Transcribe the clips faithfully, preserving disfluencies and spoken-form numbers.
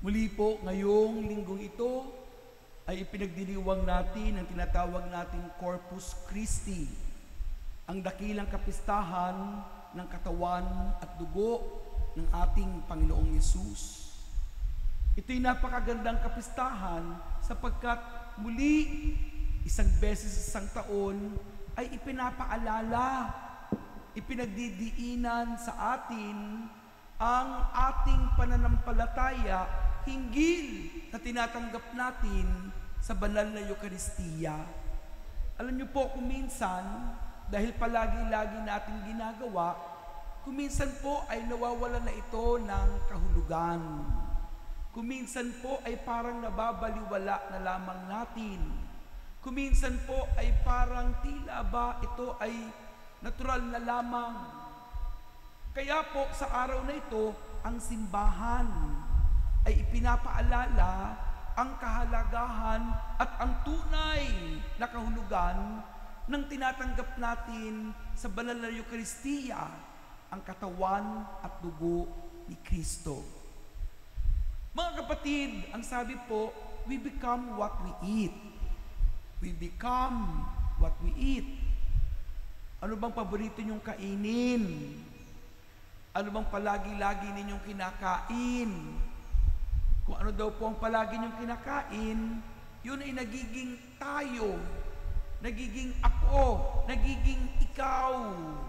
Muli po, ngayong linggong ito ay ipinagdiriwang natin ang tinatawag nating Corpus Christi, ang dakilang kapistahan ng katawan at dugo ng ating Panginoong Yesus. Ito'y napakagandang kapistahan sapagkat muli, isang beses sa isang taon ay ipinapaalala, ipinagdidiinan sa atin ang ating pananampalataya hinggil na tinatanggap natin sa banal na Eucharistia. Alam niyo po, kung minsan, dahil palagi-lagi natin ginagawa, kung minsan po ay nawawala na ito ng kahulugan. Kung minsan po ay parang nababaliwala na lamang natin. Kung minsan po ay parang tila ba ito ay natural na lamang. Kaya po sa araw na ito, ang simbahan ay ipinapaalala ang kahalagahan at ang tunay na kahulugan ng tinatanggap natin sa banal na Eucharistia, ang katawan at dugo ni Kristo. Mga kapatid, ang sabi po, we become what we eat. We become what we eat. Ano bang paborito niyong kainin? Ano bang palagi-lagi ninyong kinakain? Kung ano daw po ang palagi ninyong kinakain, yun ay nagiging tayo, nagiging ako, nagiging ikaw.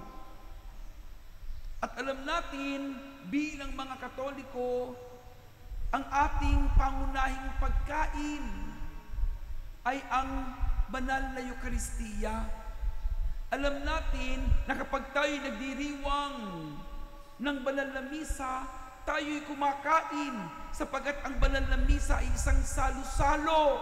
At alam natin, bilang mga Katoliko, ang ating pangunahing pagkain ay ang banal na Eucharistia. Alam natin na kapag tayo nagdiriwang ng banal na misa, tayo'y kumakain sapagat ang banal na misa ay isang salo-salo.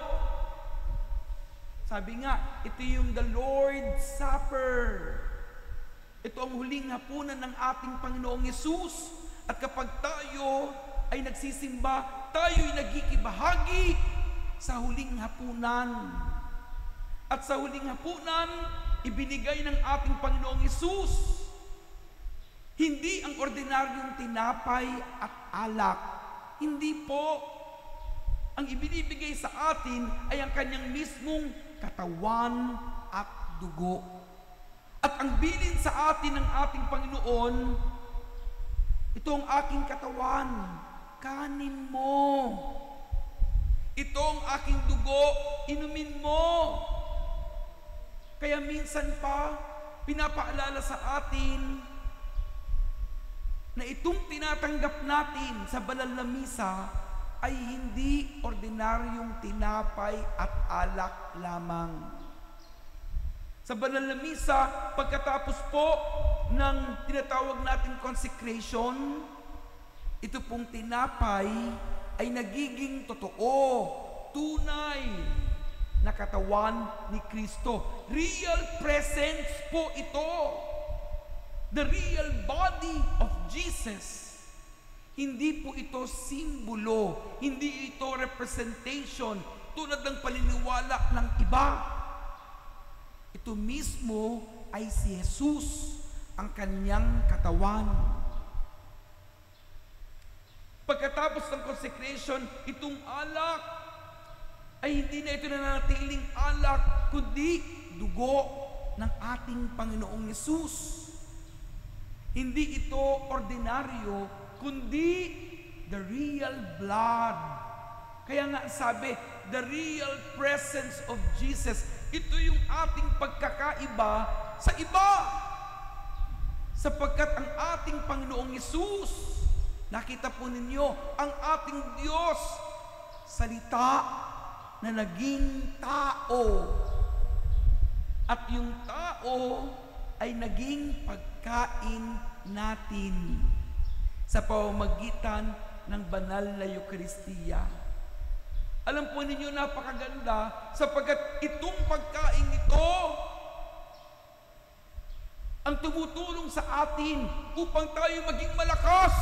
Sabi nga, ito yung the Lord's Supper. Ito ang huling hapunan ng ating Panginoong Yesus. At kapag tayo ay nagsisimba, tayo'y nagkikibahagi sa huling hapunan. At sa huling hapunan, ibinigay ng ating Panginoong Yesus hindi ang ordinaryong tinapay at alak. Hindi po. Ang ibinibigay sa atin ay ang kanyang mismong katawan at dugo. At ang bilin sa atin ng ating Panginoon, ito ang aking katawan, kanin mo. Ito ang aking dugo, inumin mo. Kaya minsan pa, pinapaalala sa atin na itong tinatanggap natin sa banal na misa ay hindi ordinaryong tinapay at alak lamang. Sa banal na misa, pagkatapos po ng tinatawag nating consecration, ito pong tinapay ay nagiging totoo, tunay na katawan ni Kristo. Real presence po ito. The real body of Jesus. Hindi po ito simbolo, hindi ito representation tulad ng paniniwala ng iba. Ito mismo ay si Jesus, ang kanyang katawan. Pagkatapos ng consecration, itong alak ay hindi na ito nananatiling alak, kundi dugo ng ating Panginoong Yesus. Hindi ito ordinaryo, kundi the real blood. Kaya nga sabi, the real presence of Jesus. Ito yung ating pagkakaiba sa iba. Sapagkat ang ating Panginoong Yesus, nakita po ninyo, ang ating Diyos, salita na naging tao. At yung tao ay naging pagkain natin sa pamamagitan ng banal na Eucharistia. Alam po ninyo, napakaganda sapagkat itong pagkain ito ang tumutulong sa atin upang tayo maging malakas.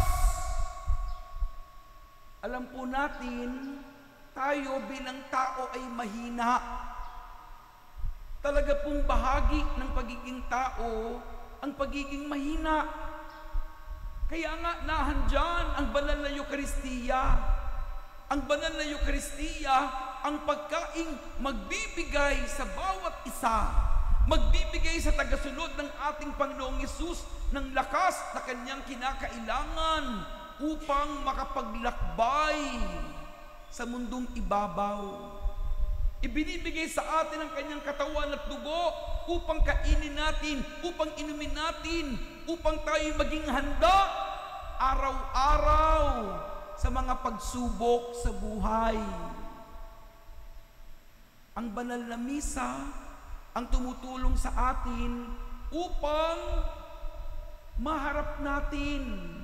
Alam po natin, tayo bilang tao ay mahina. Talaga pong bahagi ng pagiging tao ang pagiging mahina. Kaya nga nahandyan ang banal na Eucharistia Ang banal na Eucharistia, ang pagkaing magbibigay sa bawat isa, magbibigay sa tagasunod ng ating Panginoong Hesus ng lakas na kanyang kinakailangan upang makapaglakbay sa mundong ibabaw. Ibinibigay sa atin ang kanyang katawan at dugo upang kainin natin, upang inumin natin, upang tayo maging handa araw-araw sa mga pagsubok sa buhay. Ang banal na misa ang tumutulong sa atin upang maharap natin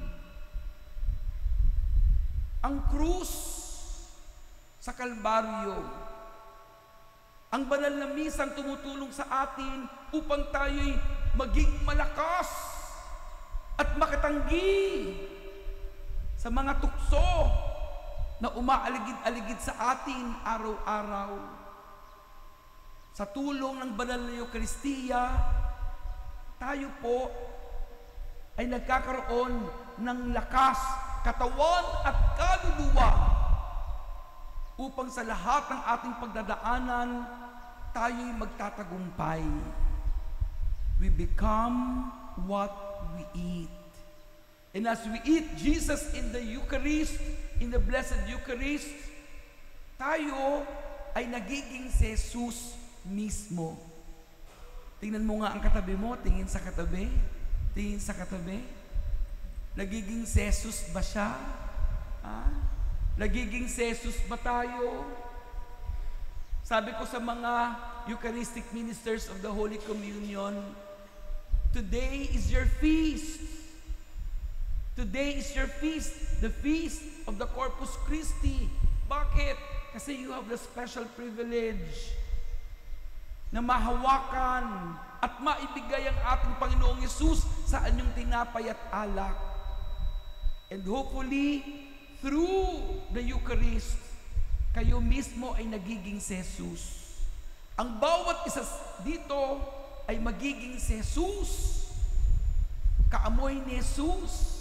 ang krus sa Kalbaryo. Ang banal na misa ang tumutulong sa atin upang tayo'y maging malakas at makatanggi sa mga tukso na umaaligid-aligid sa atin araw-araw. Sa tulong ng banal na Eucharistia, tayo po ay nagkakaroon ng lakas, katawan at kaluluwa upang sa lahat ng ating pagdadaanan, tayo'y magtatagumpay. We become what we eat. And as we eat Jesus in the Eucharist, in the Blessed Eucharist, tayo ay nagiging si Jesus mismo. Tingnan mo nga ang katabi mo, tingin sa katabi, tingin sa katabi. Nagiging si Jesus ba siya? Ah? Nagiging si Jesus ba tayo? Sabi ko sa mga Eucharistic ministers of the Holy Communion, today is your feast. Today is your feast, the feast of the Corpus Christi. Bakit? Kasi you have the special privilege na mahawakan at maibigay ang ating Panginoong Hesus sa anyong tinapay at alak. And hopefully, through the Eucharist, kayo mismo ay nagiging si Jesus. Ang bawat isa dito ay magiging si Jesus. Kaamoy ni Jesus.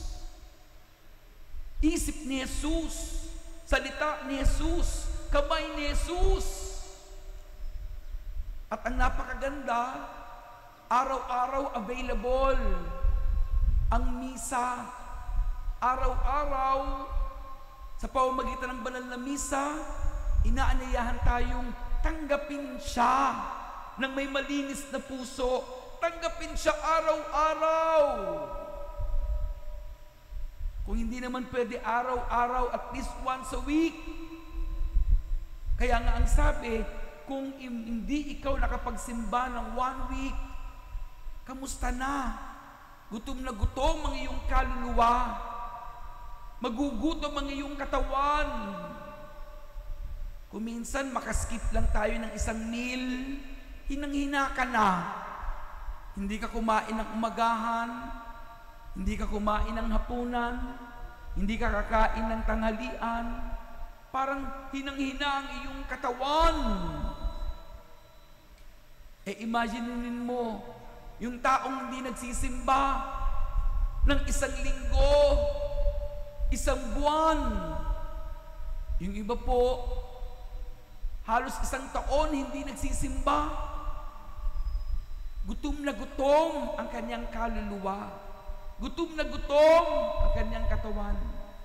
Isip ni Jesus, salita ni Jesus, kamay ni Jesus. At ang napakaganda, araw-araw available ang misa. Araw-araw, sa pamamagitan ng banal na misa, inaanyayahan tayong tanggapin siya ng may malinis na puso. Tanggapin siya araw-araw. Kung hindi naman pwede araw-araw, at least once a week. Kaya nga ang sabi, kung hindi ikaw nakapagsimba ng one week, kamusta na? Gutom na gutom ang iyong kaluluwa. Magugutom ang iyong katawan. Kung minsan makaskip lang tayo ng isang meal, hinang-hina ka na. Hindi ka kumain ng umagahan, hindi ka kumain ng hapunan, hindi ka kakain ng tanghalian, parang hinang-hina ang iyong katawan. Eh imaginein mo, yung taong hindi nagsisimba ng isang linggo, isang buwan, yung iba po, halos isang taon hindi nagsisimba. Gutom na gutom ang kanyang kaluluwa. Gutom na gutom ang kanyang katawan.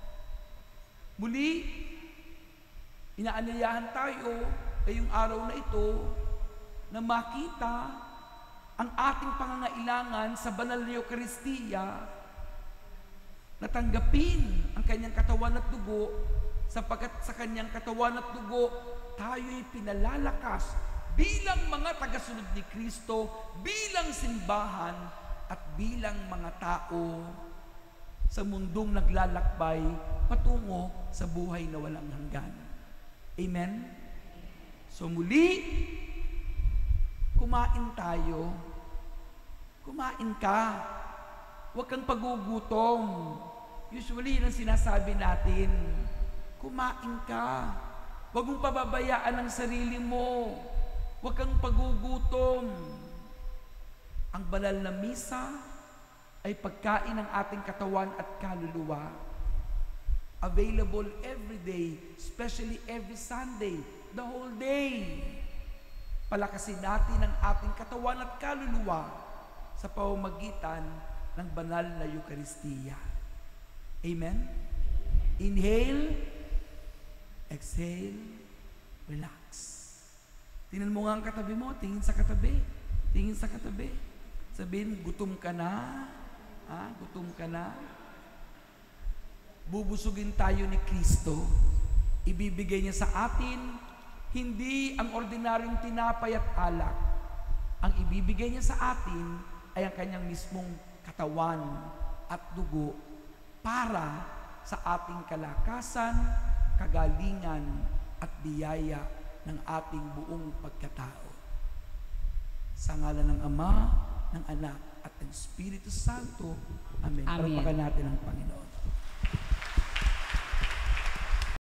Muli, inaanyayahan tayo ngayong araw na ito na makita ang ating pangangailangan sa banal na Eucharistia, na tanggapin ang kanyang katawan at dugo, sapagkat sa kanyang katawan at dugo, tayo'y pinalalakas bilang mga tagasunod ni Kristo, bilang simbahan, at bilang mga tao sa mundong naglalakbay patungo sa buhay na walang hanggan. Amen? So muli, kumain tayo. Kumain ka. Huwag kang pagugutom. Usually, yun ang sinasabi natin. Kumain ka. Huwag mong pababayaan ang sarili mo. Huwag kang pagugutom. Ang banal na misa ay pagkain ng ating katawan at kaluluwa. available every day, especially every Sunday, the whole day. Palakasin natin ang ating katawan at kaluluwa sa pamamagitan ng banal na Eucharistia. Amen? Inhale, exhale, relax. Tingnan mo nga ang katabi mo, tingin sa katabi, tingin sa katabi. Sabihin, gutom ka na, ha? Gutom ka na. Bubusugin tayo ni Kristo. Ibibigay niya sa atin, hindi ang ordinaryong tinapay at alak. Ang ibibigay niya sa atin ay ang kanyang mismong katawan at dugo para sa ating kalakasan, kagalingan at biyaya ng ating buong pagkatao. Sa ngalan ng Ama, ng Anak at ng Espiritu Santo. Amen. Amen. Palakpakan natin ang Panginoon.